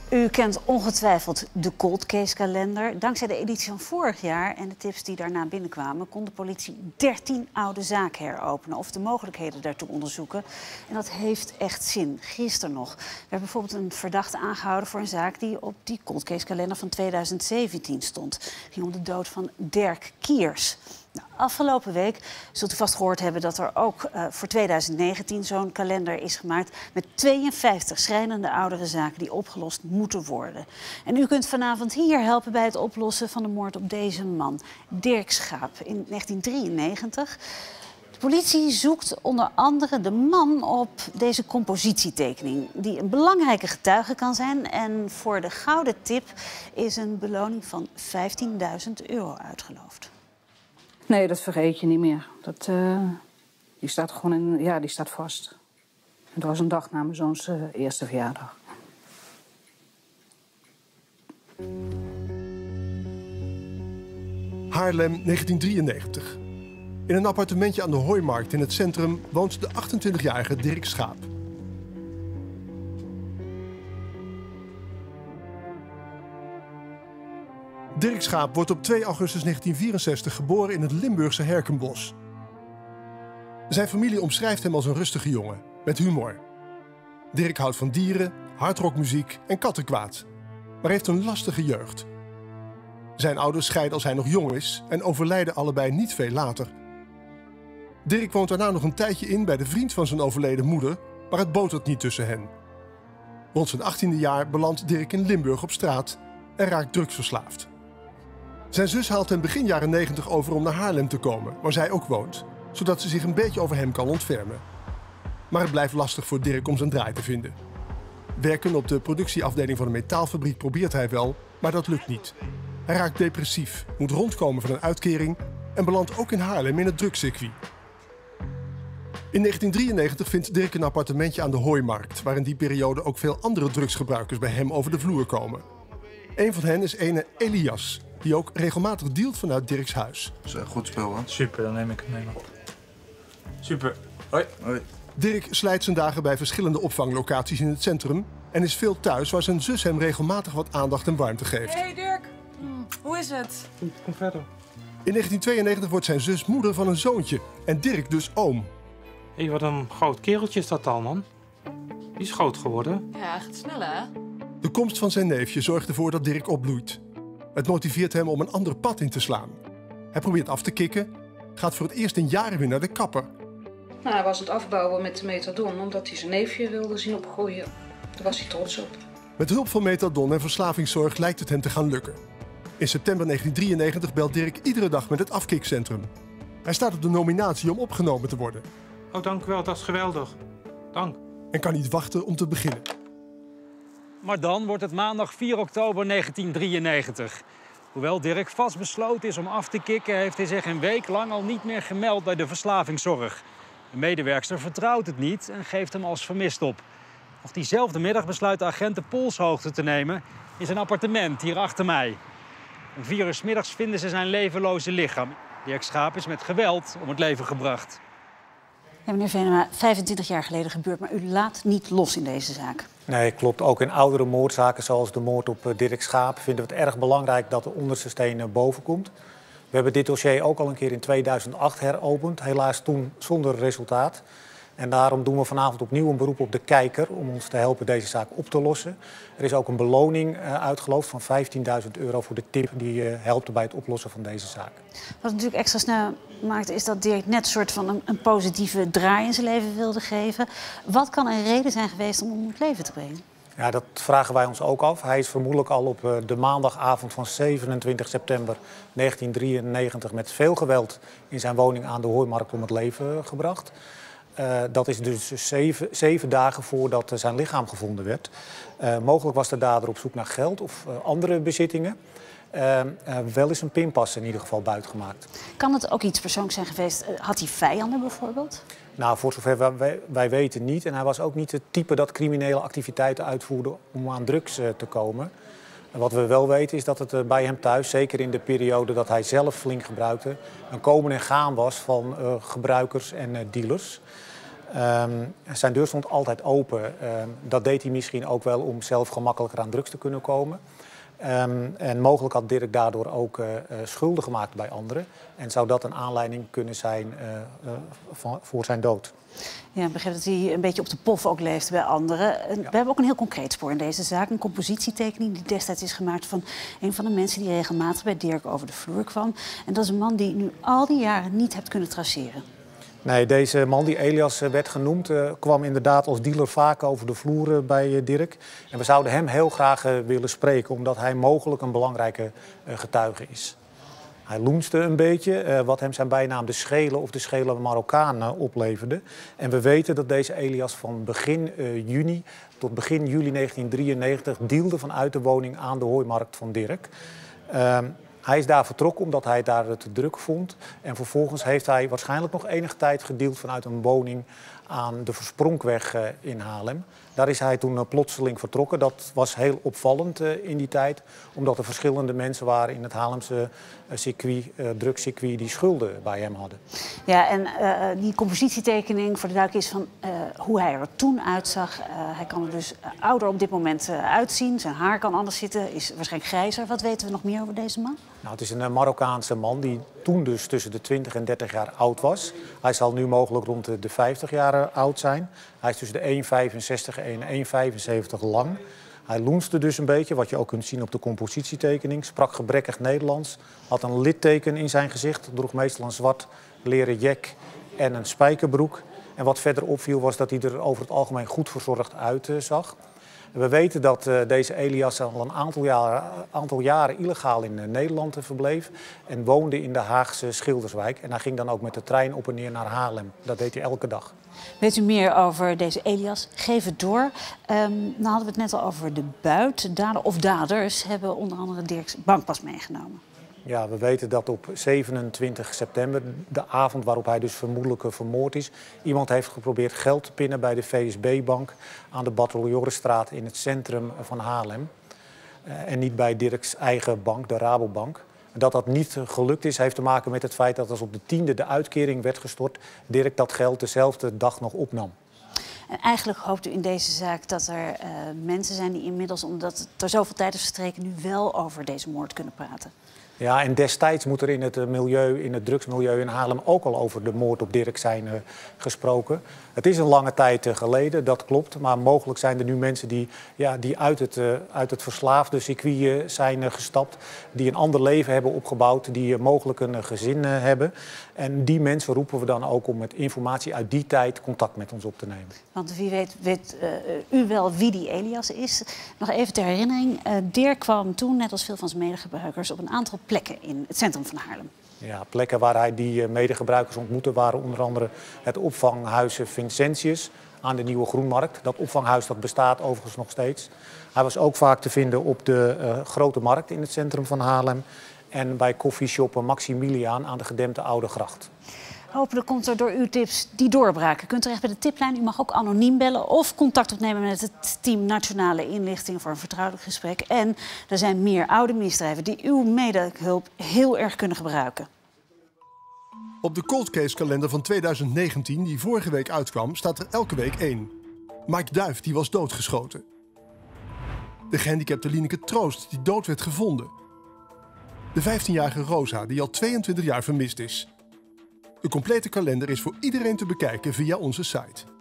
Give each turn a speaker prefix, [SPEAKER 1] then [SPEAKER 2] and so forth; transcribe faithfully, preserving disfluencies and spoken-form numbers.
[SPEAKER 1] U kent ongetwijfeld de Cold Case kalender. Dankzij de editie van vorig jaar en de tips die daarna binnenkwamen, kon de politie dertien oude zaken heropenen of de mogelijkheden daartoe onderzoeken. En dat heeft echt zin. Gisteren nog werd bijvoorbeeld een verdachte aangehouden voor een zaak die op die Cold Case kalender van tweeduizend zeventien stond. Het ging om de dood van Dirk Kiers. Nou, afgelopen week zult u vast gehoord hebben dat er ook uh, voor tweeduizend negentien zo'n kalender is gemaakt met tweeënvijftig schrijnende oudere zaken die opgelost moeten worden. En u kunt vanavond hier helpen bij het oplossen van de moord op deze man, Dirk Schaap, in negentien drieënnegentig. De politie zoekt onder andere de man op deze compositietekening, die een belangrijke getuige kan zijn. En voor de gouden tip is een beloning van vijftienduizend euro uitgeloofd.
[SPEAKER 2] Nee, dat vergeet je niet meer. Dat, uh, die staat gewoon in, ja, die staat vast. Het was een dag na mijn zoons uh, eerste verjaardag.
[SPEAKER 3] Haarlem, negentien drieënnegentig. In een appartementje aan de Hooimarkt in het centrum woont de achtentwintigjarige Dirk Schaap. Dirk Schaap wordt op twee augustus negentien vierenzestig geboren in het Limburgse Herkenbosch. Zijn familie omschrijft hem als een rustige jongen, met humor. Dirk houdt van dieren, hardrockmuziek en kattenkwaad, maar heeft een lastige jeugd. Zijn ouders scheiden als hij nog jong is en overlijden allebei niet veel later. Dirk woont daarna nog een tijdje in bij de vriend van zijn overleden moeder, maar het botert niet tussen hen. Rond zijn achttiende jaar belandt Dirk in Limburg op straat en raakt drugsverslaafd. Zijn zus haalt hem begin jaren negentig over om naar Haarlem te komen, waar zij ook woont, zodat ze zich een beetje over hem kan ontfermen. Maar het blijft lastig voor Dirk om zijn draai te vinden. Werken op de productieafdeling van een metaalfabriek probeert hij wel, maar dat lukt niet. Hij raakt depressief, moet rondkomen van een uitkering en belandt ook in Haarlem in het drugscircuit. In negentien drieënnegentig vindt Dirk een appartementje aan de Hooimarkt, waar in die periode ook veel andere drugsgebruikers bij hem over de vloer komen. Een van hen is ene Elias, die ook regelmatig dealt vanuit Dirks huis.
[SPEAKER 4] Dat is een goed spel, hè?
[SPEAKER 5] Super, dan neem ik hem mee. Super. Hoi.
[SPEAKER 4] Hoi.
[SPEAKER 3] Dirk slijt zijn dagen bij verschillende opvanglocaties in het centrum en is veel thuis waar zijn zus hem regelmatig wat aandacht en warmte geeft.
[SPEAKER 6] Hey Dirk, hm, hoe is het?
[SPEAKER 5] Kom, kom verder.
[SPEAKER 3] In negentien tweeënnegentig wordt zijn zus moeder van een zoontje en Dirk dus oom.
[SPEAKER 5] Hé, hey, wat een groot kereltje is dat al, man. Die is groot geworden.
[SPEAKER 6] Ja, gaat snel, hè?
[SPEAKER 3] De komst van zijn neefje zorgt ervoor dat Dirk opbloeit. Het motiveert hem om een ander pad in te slaan. Hij probeert af te kicken, gaat voor het eerst in jaren weer naar de kapper.
[SPEAKER 2] Nou, hij was aan het afbouwen met de methadon omdat hij zijn neefje wilde zien opgroeien. Daar was hij trots op.
[SPEAKER 3] Met hulp van methadon en verslavingszorg lijkt het hem te gaan lukken. In september negentien drieënnegentig belt Dirk iedere dag met het afkikcentrum. Hij staat op de nominatie om opgenomen te worden.
[SPEAKER 5] Oh, dank u wel, dat is geweldig. Dank.
[SPEAKER 3] En kan niet wachten om te beginnen.
[SPEAKER 7] Maar dan wordt het maandag vier oktober negentien drieënnegentig. Hoewel Dirk vastbesloten is om af te kicken, heeft hij zich een week lang al niet meer gemeld bij de verslavingszorg. De medewerkster vertrouwt het niet en geeft hem als vermist op. Nog diezelfde middag besluit de agent de polshoogte te nemen in zijn appartement hier achter mij. Om vier uur 's middags vinden ze zijn levenloze lichaam. Dirk Schaap is met geweld om het leven gebracht.
[SPEAKER 1] Ja, meneer Venema, vijfentwintig jaar geleden gebeurd, maar u laat niet los in deze zaak.
[SPEAKER 8] Nee, klopt. Ook in oudere moordzaken, zoals de moord op Dirk Schaap, vinden we het erg belangrijk dat de onderste steen boven komt. We hebben dit dossier ook al een keer in tweeduizend acht heropend, helaas toen zonder resultaat. En daarom doen we vanavond opnieuw een beroep op de kijker om ons te helpen deze zaak op te lossen. Er is ook een beloning uh, uitgeloofd van vijftienduizend euro voor de tip die uh, helpt bij het oplossen van deze zaak.
[SPEAKER 1] Wat natuurlijk extra snel maakt is dat Dirk net een soort van een, een positieve draai in zijn leven wilde geven. Wat kan een reden zijn geweest om hem om het leven te brengen?
[SPEAKER 8] Ja, dat vragen wij ons ook af. Hij is vermoedelijk al op uh, de maandagavond van zevenentwintig september negentien drieënnegentig met veel geweld in zijn woning aan de Hooimarkt om het leven uh, gebracht. Uh, dat is dus zeven, zeven dagen voordat uh, zijn lichaam gevonden werd. Uh, mogelijk was de dader op zoek naar geld of uh, andere bezittingen. Uh, uh, wel is een pinpas in ieder geval buitgemaakt.
[SPEAKER 1] Kan het ook iets persoonlijks zijn geweest? Had hij vijanden bijvoorbeeld?
[SPEAKER 8] Nou, voor zover wij, wij weten niet. En hij was ook niet het type dat criminele activiteiten uitvoerde om aan drugs uh, te komen. En wat we wel weten is dat het uh, bij hem thuis, zeker in de periode dat hij zelf flink gebruikte, een komen en gaan was van uh, gebruikers en uh, dealers. Um, zijn deur stond altijd open. Um, dat deed hij misschien ook wel om zelf gemakkelijker aan drugs te kunnen komen. Um, en mogelijk had Dirk daardoor ook uh, uh, schulden gemaakt bij anderen. En zou dat een aanleiding kunnen zijn uh, uh, van, voor zijn dood.
[SPEAKER 1] Ja, ik begrijp dat hij een beetje op de pof ook leeft bij anderen. Ja. We hebben ook een heel concreet spoor in deze zaak. Een compositietekening die destijds is gemaakt van een van de mensen die regelmatig bij Dirk over de vloer kwam. En dat is een man die nu al die jaren niet hebt kunnen traceren.
[SPEAKER 8] Nee, deze man die Elias werd genoemd, uh, kwam inderdaad als dealer vaak over de vloer uh, bij uh, Dirk. En we zouden hem heel graag uh, willen spreken, omdat hij mogelijk een belangrijke uh, getuige is. Hij loenste een beetje, uh, wat hem zijn bijnaam de Schele of de Schele Marokkaan uh, opleverde. En we weten dat deze Elias van begin uh, juni tot begin juli negentien drieënnegentig dealde vanuit de woning aan de hooimarkt van Dirk. Uh, Hij is daar vertrokken omdat hij het daar te druk vond. En vervolgens heeft hij waarschijnlijk nog enige tijd gedeeld vanuit een woning aan de Verspronkweg in Haarlem. Daar is hij toen plotseling vertrokken. Dat was heel opvallend in die tijd, omdat er verschillende mensen waren in het Haarlemse circuit, drugscircuit, die schulden bij hem hadden.
[SPEAKER 1] Ja, en uh, die compositietekening voor de duik is van uh, hoe hij er toen uitzag. Uh, hij kan er dus uh, ouder op dit moment uh, uitzien. Zijn haar kan anders zitten, is waarschijnlijk grijzer. Wat weten we nog meer over deze man?
[SPEAKER 8] Nou, het is een Marokkaanse man die toen dus tussen de twintig en dertig jaar oud was. Hij zal nu mogelijk rond de vijftig jaar oud zijn. Hij is tussen de één komma vijfenzestig en één komma vijfenzeventig lang. Hij loenste dus een beetje, wat je ook kunt zien op de compositietekening. Sprak gebrekkig Nederlands, had een litteken in zijn gezicht, droeg meestal een zwart leren jack en een spijkerbroek. En wat verder opviel was dat hij er over het algemeen goed verzorgd uitzag. We weten dat uh, deze Elias al een aantal jaren, aantal jaren illegaal in uh, Nederland uh, verbleef en woonde in de Haagse Schilderswijk. En hij ging dan ook met de trein op en neer naar Haarlem. Dat deed hij elke dag.
[SPEAKER 1] Weet u meer over deze Elias? Geef het door. Um, dan hadden we het net al over de buit. Dader of daders hebben onder andere Dirks bankpas meegenomen.
[SPEAKER 8] Ja, we weten dat op zevenentwintig september, de avond waarop hij dus vermoedelijk vermoord is, iemand heeft geprobeerd geld te pinnen bij de V S B-bank aan de Badroljorenstraat in het centrum van Haarlem. Uh, en niet bij Dirks eigen bank, de Rabobank. Dat dat niet gelukt is, heeft te maken met het feit dat als op de tiende de uitkering werd gestort, Dirk dat geld dezelfde dag nog opnam.
[SPEAKER 1] En eigenlijk hoopt u in deze zaak dat er uh, mensen zijn die inmiddels, omdat er zoveel tijd is verstreken, nu wel over deze moord kunnen praten.
[SPEAKER 8] Ja, en destijds moet er in het milieu, in het drugsmilieu in Haarlem ook al over de moord op Dirk zijn uh, gesproken. Het is een lange tijd uh, geleden, dat klopt. Maar mogelijk zijn er nu mensen die, ja, die uit, het, uh, uit het verslaafde circuit uh, zijn uh, gestapt. Die een ander leven hebben opgebouwd, die uh, mogelijk een uh, gezin uh, hebben. En die mensen roepen we dan ook om met informatie uit die tijd contact met ons op te nemen.
[SPEAKER 1] Want wie weet, weet uh, u wel wie die Elias is. Nog even ter herinnering. Uh, Dirk kwam toen, net als veel van zijn medegebruikers, op een aantal plekken in het centrum van Haarlem.
[SPEAKER 8] Ja, plekken waar hij die medegebruikers ontmoette waren onder andere het opvanghuis Vincentius aan de Nieuwe Groenmarkt. Dat opvanghuis dat bestaat overigens nog steeds. Hij was ook vaak te vinden op de uh, Grote Markt in het centrum van Haarlem en bij koffieshop Maximiliaan aan de gedempte Oude Gracht.
[SPEAKER 1] Hopelijk komt er door uw tips die doorbraken. U kunt terecht bij de tiplijn. U mag ook anoniem bellen of contact opnemen met het team Nationale Inlichting voor een vertrouwelijk gesprek. En er zijn meer oude misdrijven die uw medehulp heel erg kunnen gebruiken.
[SPEAKER 3] Op de Cold Case kalender van tweeduizend negentien, die vorige week uitkwam, staat er elke week één. Mike Duif, die was doodgeschoten. De gehandicapte Lineke Troost, die dood werd gevonden. De vijftienjarige Rosa, die al tweeëntwintig jaar vermist is. De complete kalender is voor iedereen te bekijken via onze site.